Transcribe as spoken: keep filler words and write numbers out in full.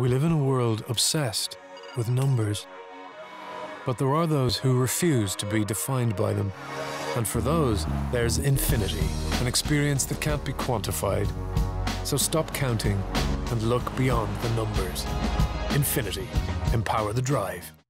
We live in a world obsessed with numbers. But there are those who refuse to be defined by them. And for those, there's Infiniti, an experience that can't be quantified. So stop counting and look beyond the numbers. Infiniti. Empower the drive.